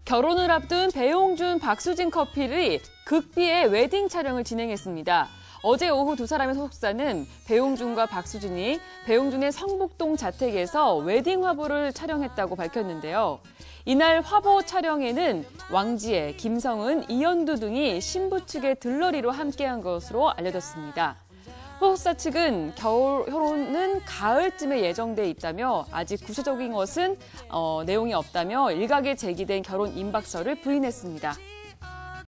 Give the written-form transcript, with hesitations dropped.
결혼을 앞둔 배용준, 박수진 커플이 극비의 웨딩 촬영을 진행했습니다. 어제 오후 두 사람의 소속사는 배용준과 박수진이 배용준의 성북동 자택에서 웨딩 화보를 촬영했다고 밝혔는데요. 이날 화보 촬영에는 왕지혜, 김성은, 이현두 등이 신부 측의 들러리로 함께한 것으로 알려졌습니다. 소속사 측은 결혼은 가을쯤에 예정돼 있다며 아직 구체적인 것은 내용이 없다며 일각에 제기된 결혼 임박설을 부인했습니다.